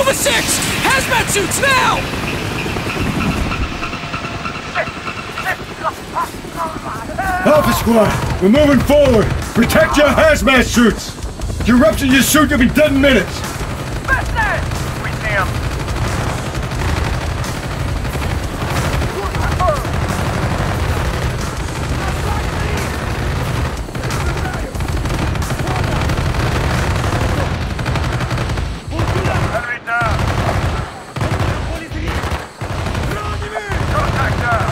Alpha 6! Hazmat suits now! Alpha Squad, we're moving forward! Protect your hazmat suits! If you rupture your suit, you'll be dead in minutes! We see him. Enemy down. Contact down.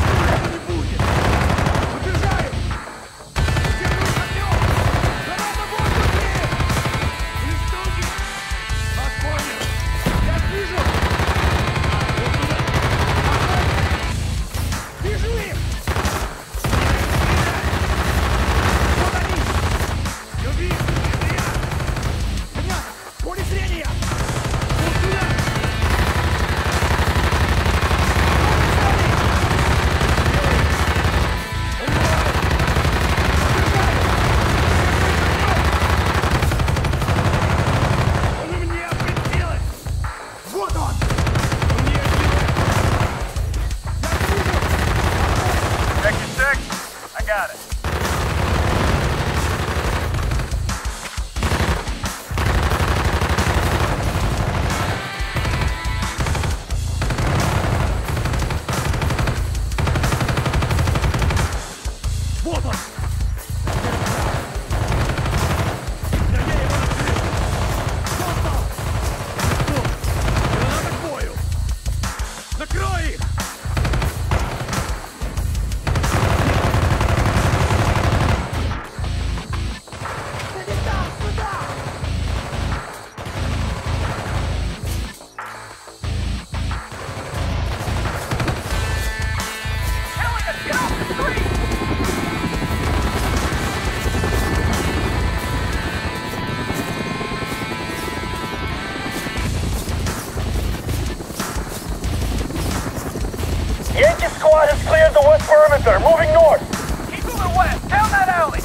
Yankee squad has cleared the west perimeter, moving north. Keep moving west, down that alley.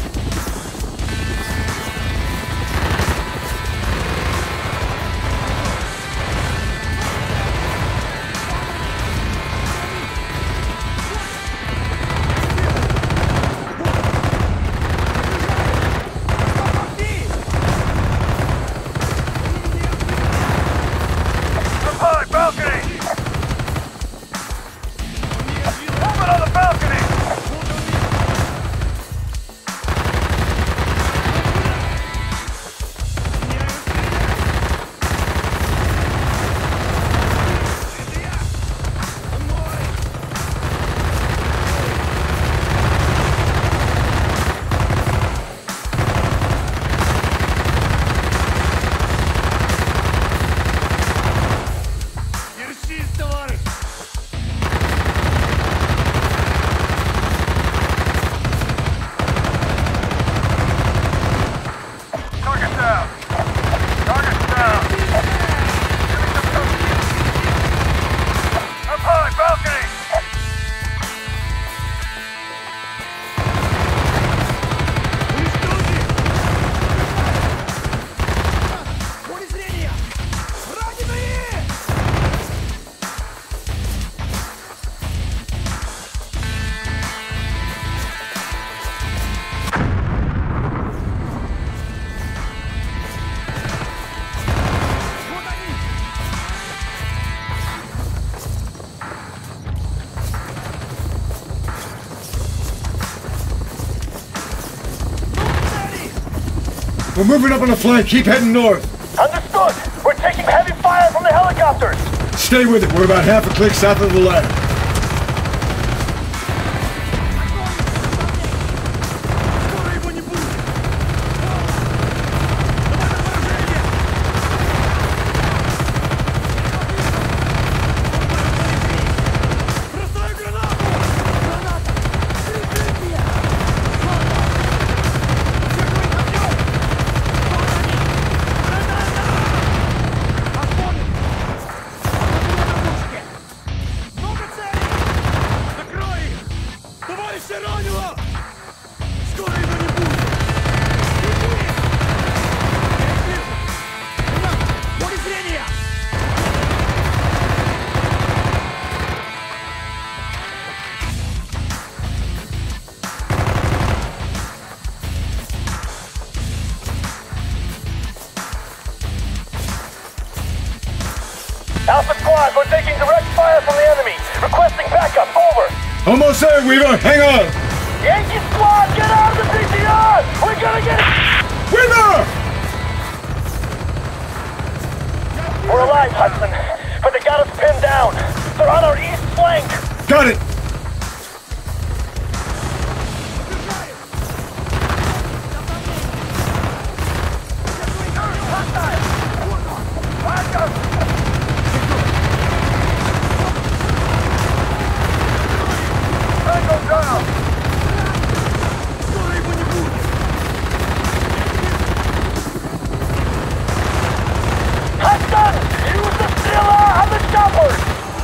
Up high, balcony. Movement on the balcony. Target down. Target down. Up high, balcony. We're moving up on the flank. Keep heading north. Understood. We're taking heavy fire from the helicopters. Stay with it. We're about half a click south of the ladder. Alpha Squad, we're taking direct fire from the enemy. Requesting backup, over. Almost there, Weaver. Hang on. Yankee Squad, get out of the PTR! We're gonna get it! Weaver! We're alive, Hudson, but they got us pinned down. They're on our east flank. Got it. Hudson, use the Stealer on the choppers!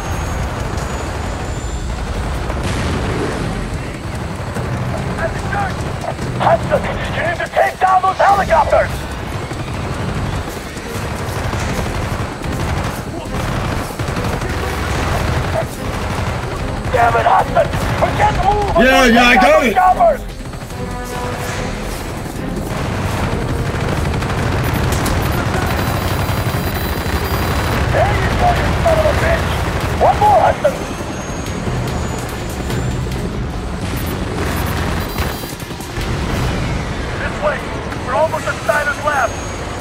Hudson, you need to take down those helicopters! Damn it, Hudson! We can't move! Yeah, I got it! Choppers! There you go, you son of a bitch! One more, Hudson! This way! We're almost at Snyder's lab!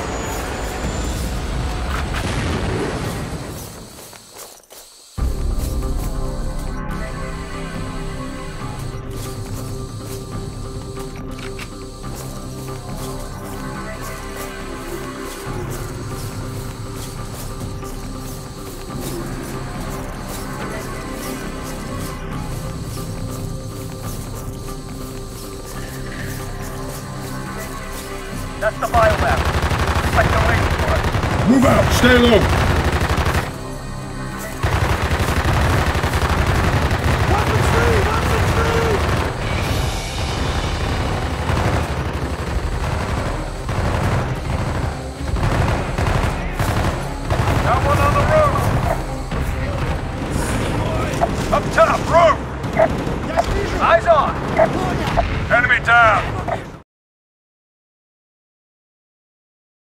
That's the biolab. Looks like they're waiting for us. Move out. Stay low. Weapons free! Weapons free! Got one on the roof. Up top, roof. Eyes on. Enemy down.